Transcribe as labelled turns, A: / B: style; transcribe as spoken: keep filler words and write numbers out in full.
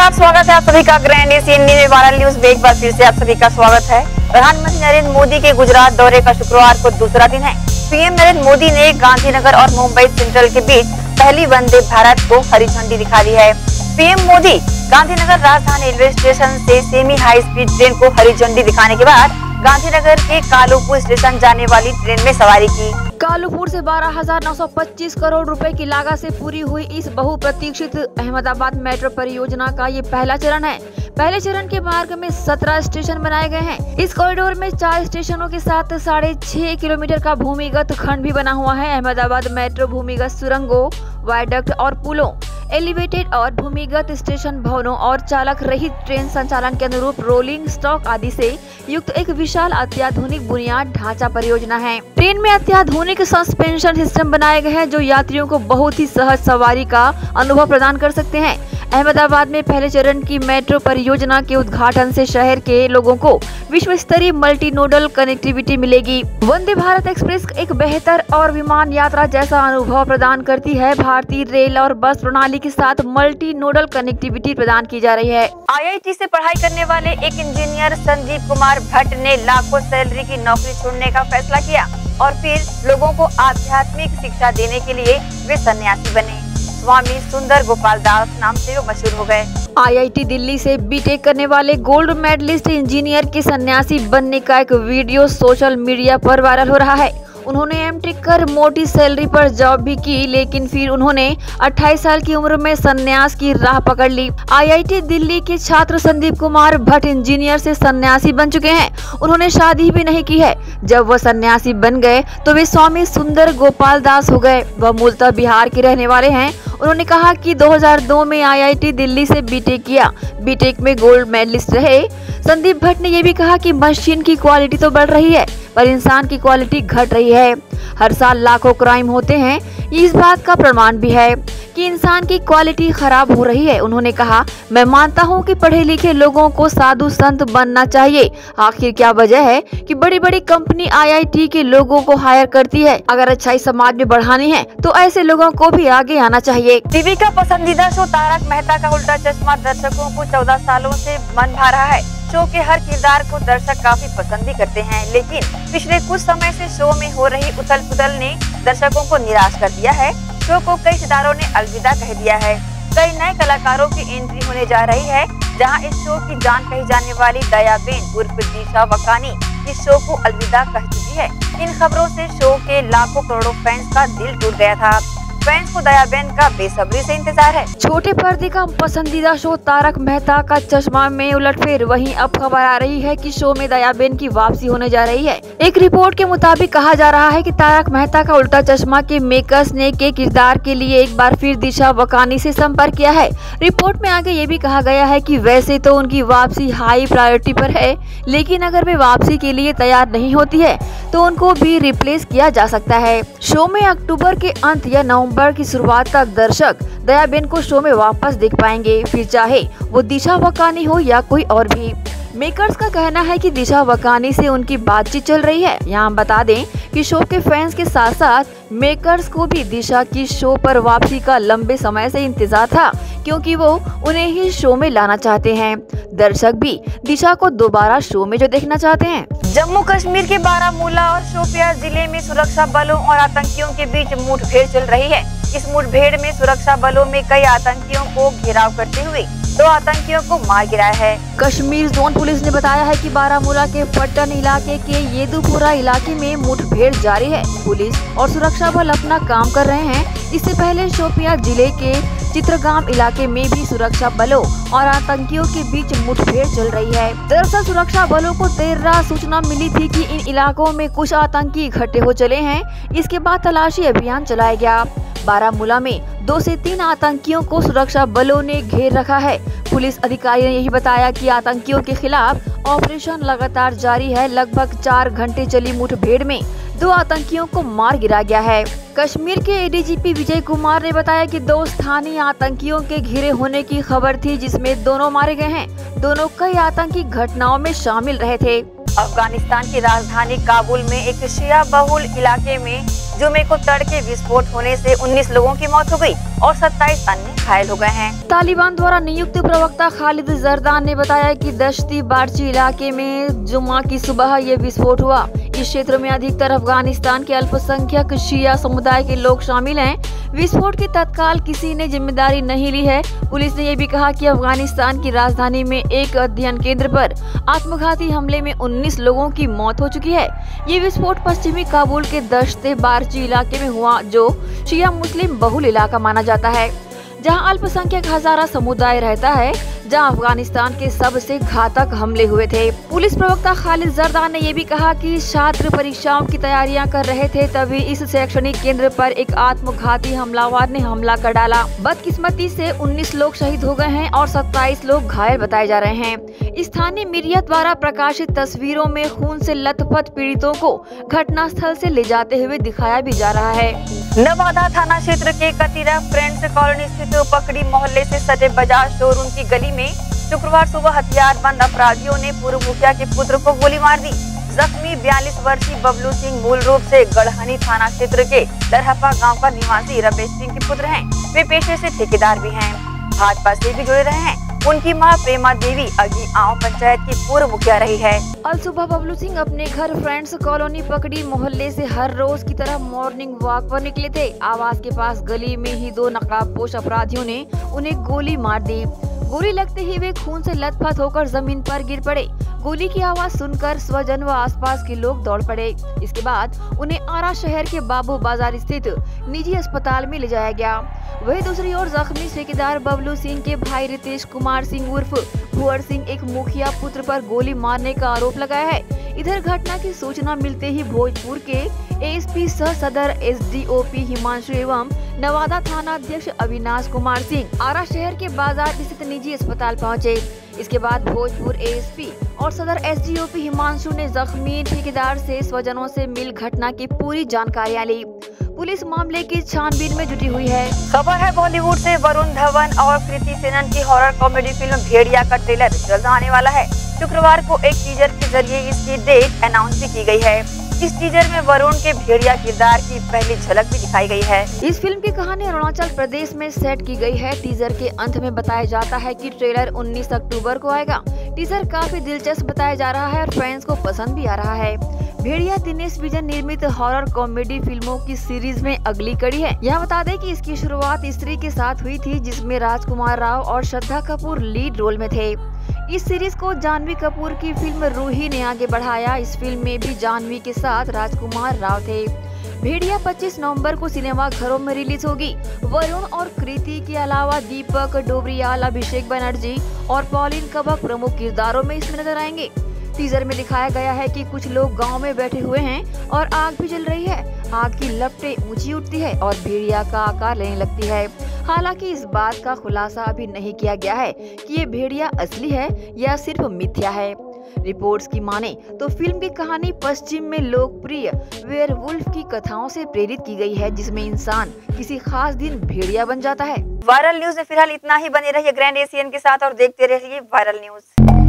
A: नमस्कार, स्वागत है आप सभी का ग्रैंड एशियन में वायरल न्यूज में एक बार फिर से आप सभी का स्वागत है। प्रधानमंत्री नरेंद्र मोदी के गुजरात दौरे का शुक्रवार को दूसरा दिन है। पीएम नरेंद्र मोदी ने गांधीनगर और मुंबई सेंट्रल के बीच पहली वंदे भारत को हरी झंडी दिखा दी है। पीएम मोदी गांधीनगर राजधानी रेलवे स्टेशन से सेमी हाई स्पीड ट्रेन को हरी झंडी दिखाने के बाद गांधीनगर के कालूपुर स्टेशन जाने वाली ट्रेन में सवारी की।
B: कालूपुर से बारह हजार नौ सौ पच्चीस करोड़ रुपए की लागत से पूरी हुई इस बहुप्रतीक्षित अहमदाबाद मेट्रो परियोजना का ये पहला चरण है। पहले चरण के मार्ग में सत्रह स्टेशन बनाए गए हैं। इस कॉरिडोर में चार स्टेशनों के साथ साढ़े छह किलोमीटर का भूमिगत खंड भी बना हुआ है। अहमदाबाद मेट्रो भूमिगत सुरंगों, वायडक्ट और पुलों, एलिवेटेड और भूमिगत स्टेशन भवनों और चालक रहित ट्रेन संचालन के अनुरूप रोलिंग स्टॉक आदि से युक्त एक विशाल अत्याधुनिक बुनियाद ढांचा परियोजना है। ट्रेन में अत्याधुनिक सस्पेंशन सिस्टम बनाए गए हैं जो यात्रियों को बहुत ही सहज सवारी का अनुभव प्रदान कर सकते हैं। अहमदाबाद में पहले चरण की मेट्रो परियोजना के उद्घाटन से शहर के लोगों को विश्व स्तरीय मल्टी नोडल कनेक्टिविटी मिलेगी। वंदे भारत एक्सप्रेस एक बेहतर और विमान यात्रा जैसा अनुभव प्रदान करती है। भारतीय रेल और बस प्रणाली के साथ मल्टी नोडल कनेक्टिविटी प्रदान की जा रही है।
A: आईआईटी से पढ़ाई करने वाले एक इंजीनियर संदीप कुमार भट्ट ने लाखों सैलरी की नौकरी छोड़ने का फैसला किया और फिर लोगों को आध्यात्मिक शिक्षा देने के लिए वे सन्यासी बने। स्वामी सुंदर गोपाल दास नाम से वो मशहूर हो गए।
B: आईआईटी दिल्ली से बीटेक करने वाले गोल्ड मेडलिस्ट इंजीनियर के सन्यासी बनने का एक वीडियो सोशल मीडिया पर वायरल हो रहा है। उन्होंने एमटेक कर मोटी सैलरी पर जॉब भी की, लेकिन फिर उन्होंने अट्ठाईस साल की उम्र में सन्यास की राह पकड़ ली। आईआईटी दिल्ली के छात्र संदीप कुमार भट्ट इंजीनियर से सन्यासी बन चुके हैं। उन्होंने शादी भी नहीं की है। जब वह सन्यासी बन गए तो वे स्वामी सुंदर गोपाल दास हो गए। वह मूलतः बिहार के रहने वाले हैं। उन्होंने कहा कि दो हज़ार दो में आईआईटी दिल्ली से बीटेक किया। बीटेक में गोल्ड मेडलिस्ट रहे। संदीप भट्ट ने यह भी कहा कि मशीन की क्वालिटी तो बढ़ रही है पर इंसान की क्वालिटी घट रही है। हर साल लाखों क्राइम होते हैं, इस बात का प्रमाण भी है कि इंसान की क्वालिटी खराब हो रही है। उन्होंने कहा, मैं मानता हूं कि पढ़े लिखे लोगों को साधु संत बनना चाहिए। आखिर क्या वजह है कि बड़ी बड़ी कंपनी आईआईटी के लोगों को हायर करती है? अगर अच्छाई समाज में बढ़ानी है तो ऐसे लोगों को भी आगे आना चाहिए।
A: टीवी का पसंदीदा शो तारक मेहता का उल्टा चश्मा दर्शकों को चौदह सालों से मन भा रहा है। शो के हर किरदार को दर्शक काफी पसंद भी करते हैं, लेकिन पिछले कुछ समय से शो में हो रही उथल पुथल ने दर्शकों को निराश कर दिया है। शो को कई सितारों ने अलविदा कह दिया है। कई नए कलाकारों की एंट्री होने जा रही है, जहां इस शो की जान कही जाने वाली दयाबेन उर्फ दिशा वकानी इस शो को अलविदा कह चुकी है। इन खबरों से शो के लाखों करोड़ों फैंस का दिल टूट गया था। फैंस को दयाबेन का बेसब्री से इंतजार है।
B: छोटे पर्दे का पसंदीदा शो तारक मेहता का चश्मा में उलटफेर। वहीं अब खबर आ रही है कि शो में दयाबेन की वापसी होने जा रही है। एक रिपोर्ट के मुताबिक कहा जा रहा है कि तारक मेहता का उल्टा चश्मा के मेकर्स ने के किरदार के लिए एक बार फिर दिशा वकानी से संपर्क किया है। रिपोर्ट में आगे ये भी कहा गया है कि वैसे तो उनकी वापसी हाई प्रायोरिटी पर है, लेकिन अगर वे वापसी के लिए तैयार नहीं होती है तो उनको भी रिप्लेस किया जा सकता है। शो में अक्टूबर के अंत या नवंबर की शुरुआत तक दर्शक दयाबेन को शो में वापस देख पाएंगे, फिर चाहे वो दिशा वकानी हो या कोई और भी। मेकर्स का कहना है कि दिशा वकानी से उनकी बातचीत चल रही है। यहाँ बता दें कि शो के फैंस के साथ साथ मेकर्स को भी दिशा की शो पर वापसी का लंबे समय से इंतजार था, क्योंकि वो उन्हें ही शो में लाना चाहते हैं। दर्शक भी दिशा को दोबारा शो में जो देखना चाहते हैं।
A: जम्मू कश्मीर के बारामूला और शोपियां जिले में सुरक्षा बलों और आतंकियों के बीच मुठभेड़ चल रही है। इस मुठभेड़ में सुरक्षा बलों में कई आतंकियों को घेराव करते हुए दो आतंकियों को मार गिराया है।
B: कश्मीर जोन पुलिस ने बताया है कि बारामूला के पट्टन इलाके के येदुपुरा इलाके में मुठभेड़ जारी है। पुलिस और सुरक्षा बल अपना काम कर रहे हैं। इससे पहले शोपियां जिले के चित्रगाम इलाके में भी सुरक्षा बलों और आतंकियों के बीच मुठभेड़ चल रही है। दरअसल सुरक्षा बलों को देर रात सूचना मिली थी कि इन इलाकों में कुछ आतंकी इकट्ठे हो चले हैं। इसके बाद तलाशी अभियान चलाया गया। बारामूला में दो से तीन आतंकियों को सुरक्षा बलों ने घेर रखा है। पुलिस अधिकारी ने यही बताया कि आतंकियों के खिलाफ ऑपरेशन लगातार जारी है। लगभग चार घंटे चली मुठभेड़ में दो आतंकियों को मार गिरा गया है। कश्मीर के एडीजीपी विजय कुमार ने बताया कि दो स्थानीय आतंकियों के घिरे होने की खबर थी, जिसमें दोनों मारे गए हैं। दोनों कई आतंकी घटनाओं में शामिल रहे थे।
A: अफगानिस्तान की राजधानी काबुल में एक शिया बहुल इलाके में जुमे को तड़के विस्फोट होने से उन्नीस लोगों की मौत हो गई और सत्ताईस अन्य घायल हो गए हैं।
B: तालिबान द्वारा नियुक्त प्रवक्ता खालिद जरदान ने बताया कि दश्ती बारची इलाके में जुम्मा की सुबह ये विस्फोट हुआ। इस क्षेत्र में अधिकतर अफगानिस्तान के अल्पसंख्यक शिया समुदाय के लोग शामिल हैं। विस्फोट की तत्काल किसी ने जिम्मेदारी नहीं ली है। पुलिस ने यह भी कहा कि अफगानिस्तान की राजधानी में एक अध्ययन केंद्र पर आत्मघाती हमले में उन्नीस लोगों की मौत हो चुकी है। ये विस्फोट पश्चिमी काबुल के दश्ते बारची इलाके में हुआ, जो शिया मुस्लिम बहुल इलाका माना जाता है, जहां अल्पसंख्यक हजारा समुदाय रहता है, जहां अफगानिस्तान के सबसे घातक हमले हुए थे। पुलिस प्रवक्ता खालिद जरदान ने यह भी कहा कि छात्र परीक्षाओं की तैयारियां कर रहे थे, तभी इस शैक्षणिक केंद्र पर एक आत्मघाती हमलावर ने हमला कर डाला। बदकिस्मती से उन्नीस लोग शहीद हो गए हैं और सत्ताईस लोग घायल बताए जा रहे हैं। स्थानीय मीडिया द्वारा प्रकाशित तस्वीरों में खून से लथपथ पीड़ितों को घटनास्थल से ले जाते हुए दिखाया भी जा रहा है।
A: नवादा थाना क्षेत्र के कतीरा फ्रेंड्स कॉलोनी स्थित पकड़ी मोहल्ले से सटे बजाज शोरूम की गली में शुक्रवार सुबह हथियारबंद अपराधियों ने पूर्व मुखिया के पुत्र को गोली मार दी। जख्मी बयालीस वर्षीय बबलू सिंह मूल रूप से गढ़हनी थाना क्षेत्र के दरहपा गांव का निवासी रमेश सिंह के पुत्र हैं। वे पेशे से ठेकेदार भी हैं, भाजपा से भी जुड़े रहे हैं। उनकी मां प्रेमा देवी अगी आंव पंचायत की पूर्व मुखिया रही है।
B: कल सुबह बबलू सिंह अपने घर फ्रेंड्स कॉलोनी पकड़ी मोहल्ले से हर रोज की तरह मॉर्निंग वॉक पर निकले थे। आवास के पास गली में ही दो नकाबपोश अपराधियों ने उन्हें गोली मार दी। गोली लगते ही वे खून से लथपथ होकर जमीन पर गिर पड़े। गोली की आवाज सुनकर स्वजन व आसपास के लोग दौड़ पड़े। इसके बाद उन्हें आरा शहर के बाबू बाजार स्थित निजी अस्पताल में ले जाया गया। वहीं दूसरी ओर जख्मी ठेकेदार बबलू सिंह के भाई रितेश कुमार सिंह उर्फ भुअर सिंह एक मुखिया पुत्र पर गोली मारने का आरोप लगाया है। इधर घटना की सूचना मिलते ही भोजपुर के एएसपी सह सदर एसडीओपी हिमांशु एवं नवादा थाना अध्यक्ष अविनाश कुमार सिंह आरा शहर के बाजार स्थित निजी अस्पताल पहुंचे। इसके बाद भोजपुर एएसपी और सदर एसडीओपी हिमांशु ने जख्मी ठेकेदार से स्वजनों से मिल घटना की पूरी जानकारियां ली। पुलिस मामले की छानबीन में जुटी हुई है।
A: खबर है बॉलीवुड से वरुण धवन और कृति सेनन की हॉरर कॉमेडी फिल्म भेड़िया का ट्रेलर जल्द आने वाला है। शुक्रवार को एक टीजर के जरिए इसकी डेट अनाउंस भी की गई है। इस टीजर में वरुण के भेड़िया किरदार की पहली झलक भी दिखाई गई है।
B: इस फिल्म की कहानी अरुणाचल प्रदेश में सेट की गई है। टीजर के अंत में बताया जाता है कि ट्रेलर उन्नीस अक्टूबर को आएगा। टीजर काफी दिलचस्प बताया जा रहा है और फैंस को पसंद भी आ रहा है। भेड़िया दिनेश विजन निर्मित हॉरर कॉमेडी फिल्मों की सीरीज में अगली कड़ी है। यह बता दें कि इसकी शुरुआत स्त्री के साथ हुई थी, जिसमें राजकुमार राव और श्रद्धा कपूर लीड रोल में थे। इस सीरीज को जानवी कपूर की फिल्म रूही ने आगे बढ़ाया। इस फिल्म में भी जानवी के साथ राजकुमार राव थे। भेड़िया पच्चीस नवंबर को सिनेमा घरों में रिलीज होगी। वरुण और कृति के अलावा दीपक डोबरियाल, अभिषेक बनर्जी और पॉलिन कबक प्रमुख किरदारों में इसमें नजर आएंगे। टीजर में दिखाया गया है कि कुछ लोग गांव में बैठे हुए हैं और आग भी जल रही है। आग की लपटें ऊंची उठती है और भेड़िया का आकार लेने लगती है। हालांकि इस बात का खुलासा अभी नहीं किया गया है कि ये भेड़िया असली है या सिर्फ मिथ्या है। रिपोर्ट्स की माने तो फिल्म की कहानी पश्चिम में लोकप्रिय वेयरवुल्फ की कथाओं से प्रेरित की गई है, जिसमें इंसान किसी खास दिन भेड़िया बन जाता है।
A: वायरल न्यूज में फिलहाल इतना ही। बने रहिए ग्रैंड एशियन के साथ और देखते रहिए वायरल न्यूज।